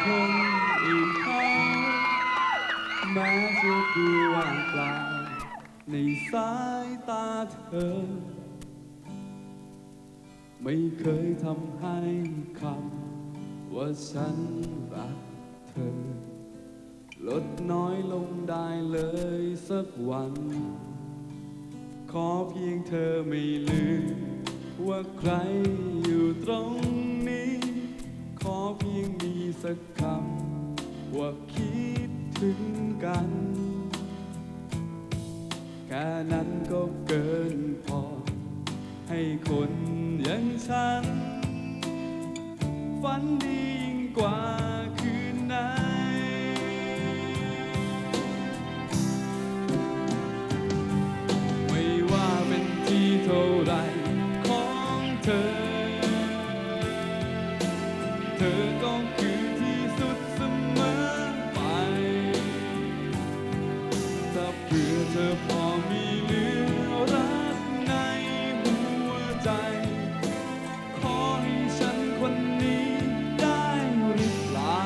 คนอื่นเขาแม้จะดูว่างเปล่าในสายตาเธอไม่เคยทำให้คำว่าฉันรักเธอลดน้อยลงได้เลยสักวันขอเพียงเธอไม่ลืมว่าใครอยู่ตรงนี้ขอเพียงมีสักคำว่าคิดถึงกันแค่นั้นก็เกินพอให้คนอย่างฉันฝันดียิ่งกว่าคืนไหนไม่ว่าเป็นที่เท่าไรของเธอเธอก็คือที่สุดเสมอไปถ้าเพื่อเธอพอมีเหลือรักในหัวใจขอให้ฉันคนนี้ได้หรือเปล่า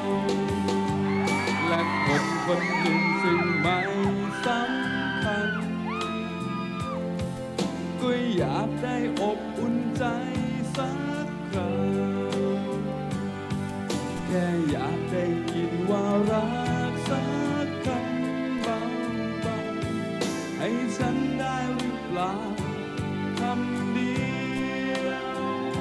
และคนคนหนึ่งซึ่งไม่สำคัญก็อยากได้อบอุ่นใจสักครั้งแค่อยากได้ยินว่ารักสักคำเบาๆให้ฉันได้หรือเปล่าคำเดียว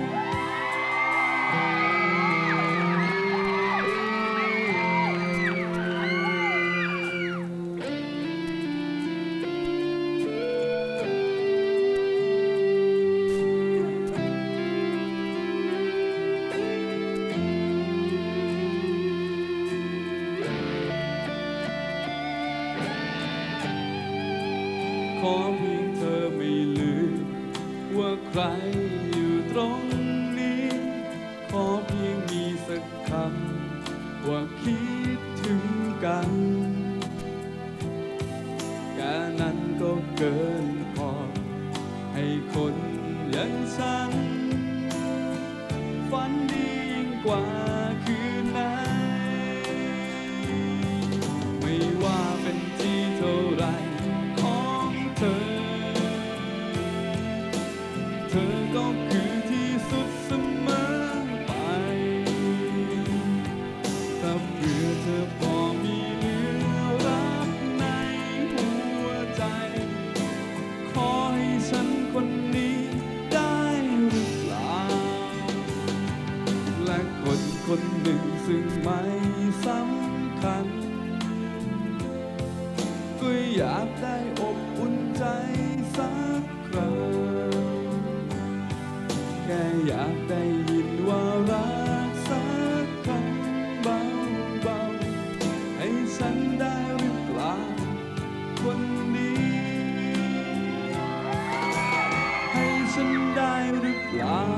ขอเพียงเธอไม่ลืมว่าใครอยู่ตรงนี้ขอเพียงมีสักคำว่าคิดถึงกันแค่นั้นก็เกินพอให้คนอย่างฉันฝันดียิ่งกว่าคืนไหนไม่ว่าเป็นที่เท่าไรเธอก็คือที่สุดเสมอไปถ้าเพื่อเธอพอมีเหลือรักในหัวใจขอให้ฉันคนนี้ได้หรือเปล่าและคนคนหนึ่งซึ่งไม่สำคัญก็อยากได้อบอุ่นใจสักครั้งแค่อยากได้ยินว่ารักสักคำเบาๆให้ฉันได้หรือเปล่าคนนี้ให้ฉันได้หรือเปล่า